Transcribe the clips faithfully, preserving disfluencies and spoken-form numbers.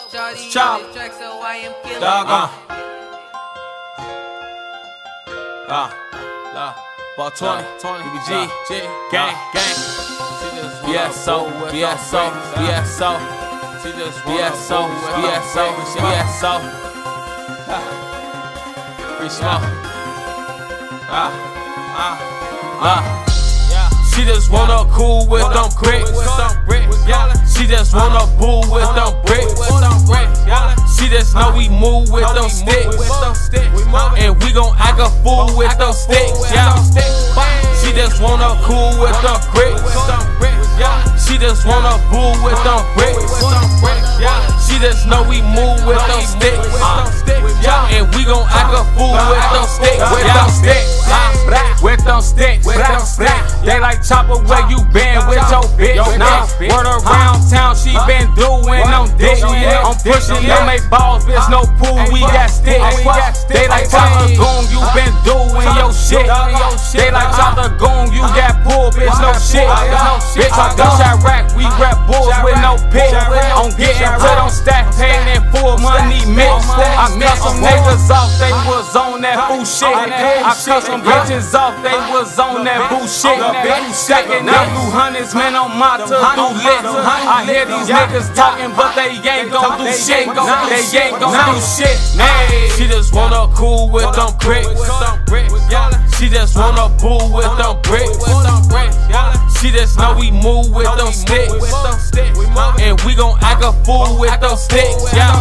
Chop. Dog on. Ah, la. Ball twenty, twenty, B G, G, gang, gang. B S O, B S O, B S O, B S O, B S O, B S O. Free smoke. Ah, ah, ah. She just wanna cool with them bricks. She just wanna boo with them bricks. She just know we move with them sticks, and we gon' act a fool with them sticks. She just wanna cool with them bricks. She just wanna boo with them bricks. She just know we move with them sticks, and we gon' act a fool with them sticks. With them sticks. With them sticks, they like chopper where you been with your bitch. Nah, word around town, she been doing them dick. I'm pushing them eight balls, bitch, no pool, we got sticks. They like chopper goon, you been doing your shit. They like chopper goon, you got pull, bitch, no shit. Bitch, I gunshot rack, we rap bulls with no pick. I'm getting to them stack, paying that full money mix. I cut some niggas off, they was on that fool shit. I cut some bitches off, they was on that bullshit. Stacking up new hundreds, man, on my to-do list. I hear these niggas talking, but they ain't gon' do shit. They ain't gon' do shit. She just wanna cool with them bricks. She just wanna boo with them bricks. She just know we move with them sticks, and we gon' act a fool with them sticks.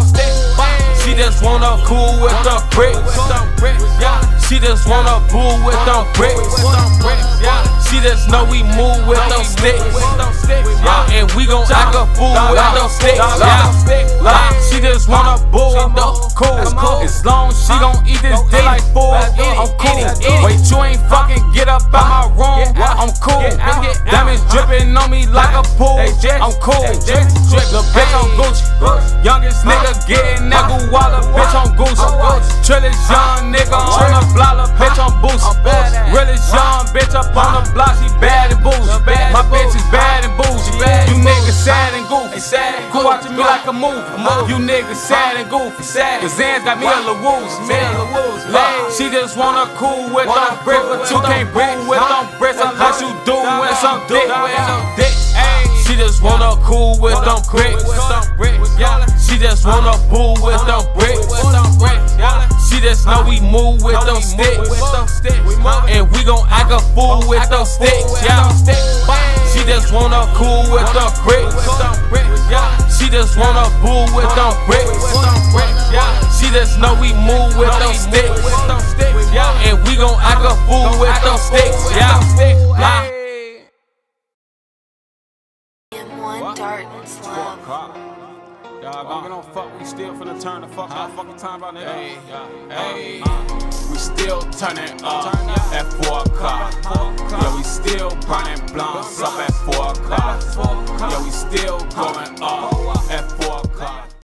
She just wanna cool with them bricks. She just wanna boo with them bricks. She just know we move with them sticks, and we gon' act a fool with them sticks. She just wanna boo, cool. As long as she gon' eat this dick like food, I'm cool. Wait, you ain't fucking get up out my room, I'm cool. Diamonds dripping on me like a pool, I'm cool. The bitch on Gucci, youngest nigga getting that Guala, bitch on Gucci. Trillish young nigga on the block, bitch on Boost. Realest young bitch up on the block, she bad and bougie. My bitch is bad and bougie. You niggas sad and goofy. Cool watching me like a movie. You niggas sad and goofy. Cause Zan's got me a la woozy. She just wanna cool with them bricks, but you can't boo with them bricks unless you doing some dick. She just wanna cool with them bricks. She just wanna boo with them bricks. She just know we move with them sticks, and we gon' act a fool with them sticks. She just wanna cool with them bricks. She just wanna boo with them bricks. She just know we move with them sticks, and we gon' act a fool with them sticks. Dog, I don't fuck, we still finna turn the fuck up. Fucking time about that. Hey, hey, we still turning up at four o'clock. Yeah, we still burning blunts up at four o'clock. Yeah, we still going up at four o'clock.